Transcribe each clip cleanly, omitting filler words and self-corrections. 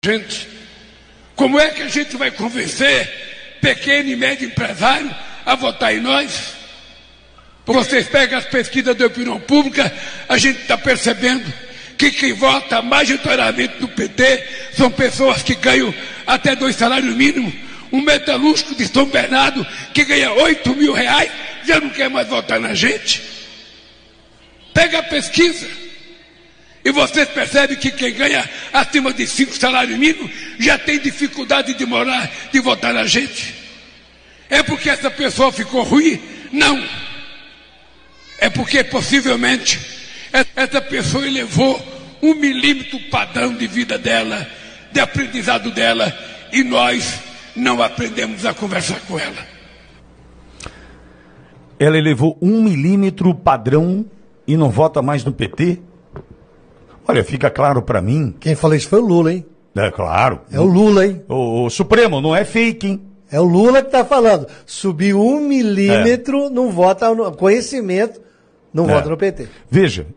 Gente, como é que a gente vai convencer pequeno e médio empresário a votar em nós? Vocês pegam as pesquisas de opinião pública, a gente está percebendo que quem vota majoritariamente no PT são pessoas que ganham até 2 salários mínimos. Um metalúrgico de São Bernardo que ganha 8 mil reais já não quer mais votar na gente. Pega a pesquisa e vocês percebem que quem ganha acima de 5 salários mínimos já tem dificuldade de morar, de votar na gente. É porque essa pessoa ficou ruim? Não. É porque possivelmente essa pessoa elevou 1 milímetro o padrão de vida dela, de aprendizado dela, e nós não aprendemos a conversar com ela. Ela elevou 1 milímetro o padrão e não vota mais no PT? Olha, fica claro para mim. Quem falou isso foi o Lula, hein? É claro. É o Lula, hein? O Supremo, não é fake, hein? É o Lula que tá falando. Subiu 1 milímetro, não vota no conhecimento, não vota no PT. Veja,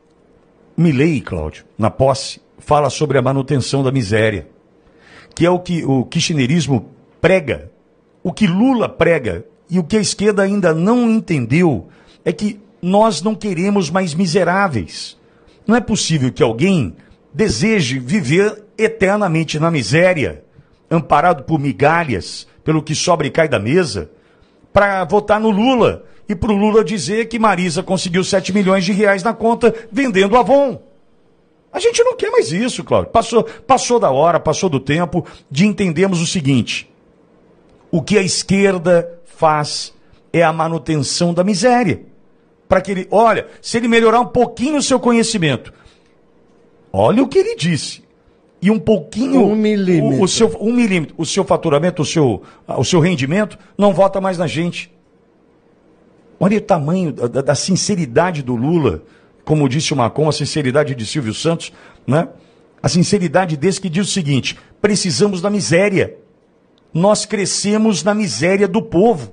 Milei, Cláudio, na posse, fala sobre a manutenção da miséria, que é o que o kirchnerismo prega, o que Lula prega, e o que a esquerda ainda não entendeu é que nós não queremos mais miseráveis. Não é possível que alguém deseje viver eternamente na miséria, amparado por migalhas, pelo que sobra e cai da mesa, para votar no Lula. E para o Lula dizer que Marisa conseguiu 7 milhões de reais na conta vendendo Avon. A gente não quer mais isso, Cláudio. Passou da hora, passou do tempo de entendermos o seguinte. O que a esquerda faz é a manutenção da miséria. Para que ele, olha, se ele melhorar um pouquinho o seu conhecimento, olha o que ele disse. E um pouquinho... 1 milímetro. 1 milímetro. O seu faturamento, o seu rendimento, não vota mais na gente. Olha o tamanho da sinceridade do Lula, como disse o Macron, a sinceridade de Silvio Santos, né? A sinceridade desse que diz o seguinte: precisamos da miséria. Nós crescemos na miséria do povo.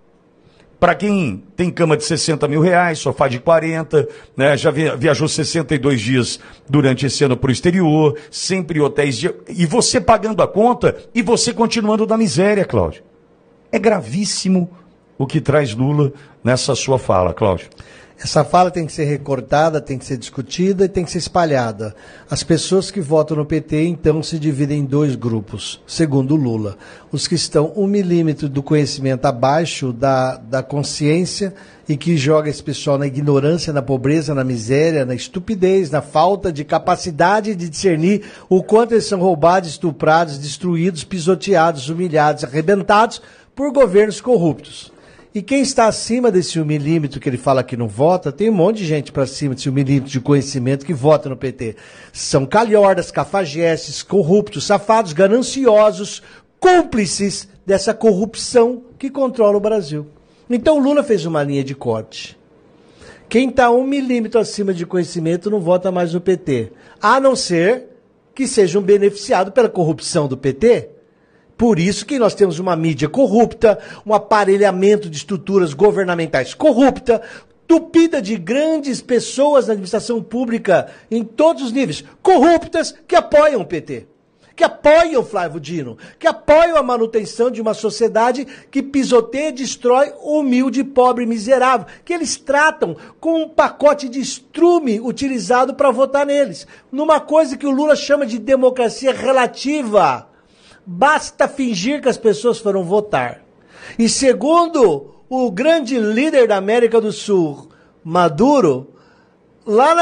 Para quem tem cama de 60 mil reais, sofá de 40, né? Já viajou 62 dias durante esse ano para o exterior, sempre hotéis de... E você pagando a conta e você continuando na miséria, Cláudio. É gravíssimo o que traz Lula nessa sua fala, Cláudio. Essa fala tem que ser recortada, tem que ser discutida e tem que ser espalhada. As pessoas que votam no PT, então, se dividem em 2 grupos, segundo Lula. Os que estão 1 milímetro do conhecimento abaixo da consciência e que joga esse pessoal na ignorância, na pobreza, na miséria, na estupidez, na falta de capacidade de discernir o quanto eles são roubados, estuprados, destruídos, pisoteados, humilhados, arrebentados por governos corruptos. E quem está acima desse 1 milímetro que ele fala que não vota, tem um monte de gente para cima desse 1 milímetro de conhecimento que vota no PT. São calhordas, cafajestes, corruptos, safados, gananciosos, cúmplices dessa corrupção que controla o Brasil. Então Lula fez uma linha de corte. Quem está 1 milímetro acima de conhecimento não vota mais no PT. A não ser que seja um beneficiado pela corrupção do PT. Por isso que nós temos uma mídia corrupta, um aparelhamento de estruturas governamentais corrupta, tupida de grandes pessoas na administração pública em todos os níveis, corruptas, que apoiam o PT, que apoiam o Flávio Dino, que apoiam a manutenção de uma sociedade que pisoteia e destrói o humilde, pobre, miserável, que eles tratam com um pacote de estrume utilizado para votar neles, numa coisa que o Lula chama de democracia relativa. Basta fingir que as pessoas foram votar. E segundo o grande líder da América do Sul, Maduro, lá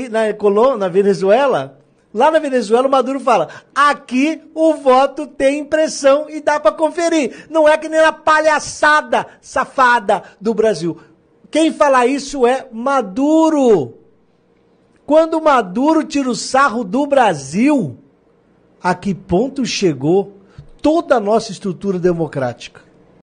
na Venezuela, o Maduro fala, aqui o voto tem impressão e dá para conferir. Não é que nem a palhaçada safada do Brasil. Quem fala isso é Maduro. Quando Maduro tira o sarro do Brasil, a que ponto chegou toda a nossa estrutura democrática?